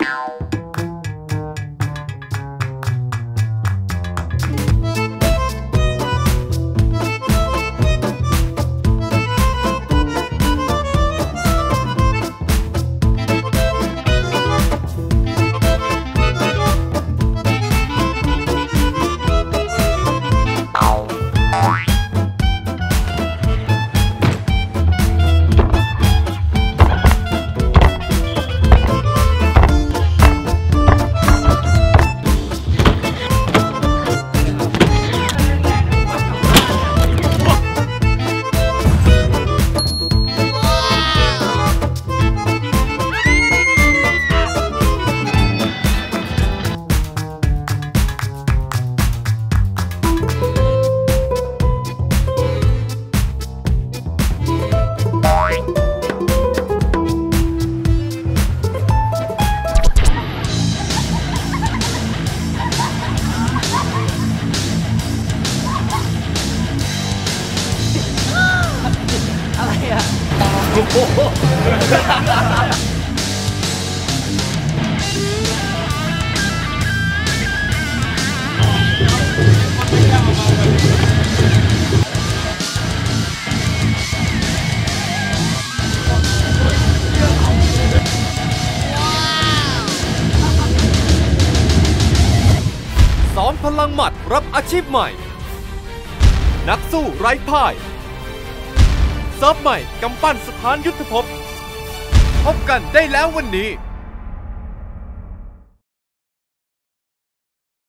ซ้อมพลังหมัดรับอาชีพใหม่นักสู้ไร้พ่ายเซิร์ฟใหม่กำปั้นสถานยุทธภพพบกันได้แล้ววันนี้